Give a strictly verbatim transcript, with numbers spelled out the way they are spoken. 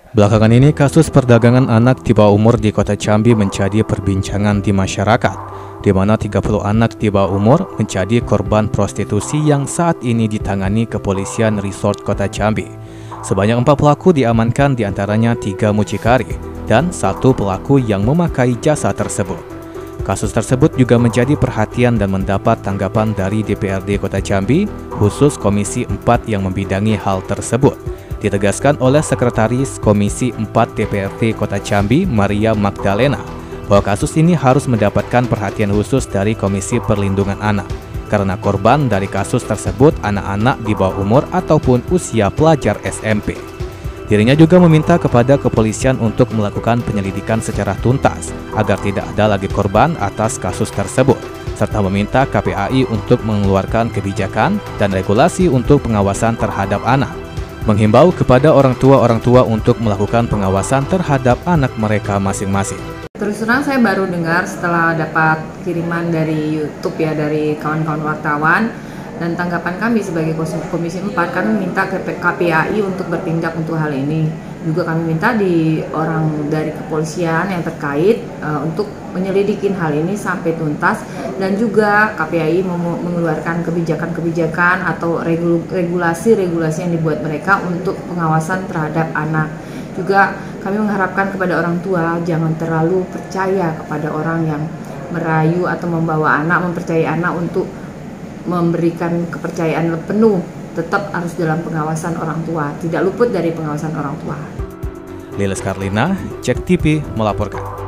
Belakangan ini kasus perdagangan anak di bawah umur di Kota Jambi menjadi perbincangan di masyarakat, di mana tiga puluh anak di bawah umur menjadi korban prostitusi yang saat ini ditangani Kepolisian Resort Kota Jambi. Sebanyak empat pelaku diamankan, diantaranya tiga mucikari dan satu pelaku yang memakai jasa tersebut. Kasus tersebut juga menjadi perhatian dan mendapat tanggapan dari D P R D Kota Jambi, khusus Komisi empat yang membidangi hal tersebut. Ditegaskan oleh Sekretaris Komisi empat D P R D Kota Jambi, Maria Magdalena, bahwa kasus ini harus mendapatkan perhatian khusus dari Komisi Perlindungan Anak, karena korban dari kasus tersebut anak-anak di bawah umur ataupun usia pelajar S M P. Dirinya juga meminta kepada kepolisian untuk melakukan penyelidikan secara tuntas, agar tidak ada lagi korban atas kasus tersebut, serta meminta K P A I untuk mengeluarkan kebijakan dan regulasi untuk pengawasan terhadap anak. Menghimbau kepada orang tua-orang tua untuk melakukan pengawasan terhadap anak mereka masing-masing. Terus terang saya baru dengar setelah dapat kiriman dari YouTube ya, dari kawan-kawan wartawan, dan tanggapan kami sebagai Komisi empat, kami minta ke K P A I untuk bertindak untuk hal ini. Juga kami minta di orang dari kepolisian yang terkait uh, untuk menyelidikin hal ini sampai tuntas, dan juga K P A I mengeluarkan kebijakan-kebijakan atau regulasi-regulasi yang dibuat mereka untuk pengawasan terhadap anak. Juga kami mengharapkan kepada orang tua jangan terlalu percaya kepada orang yang merayu atau membawa anak, mempercayai anak untuk memberikan kepercayaan penuh. Tetap harus dalam pengawasan orang tua, tidak luput dari pengawasan orang tua. Lilis Karlina, Cek T V melaporkan.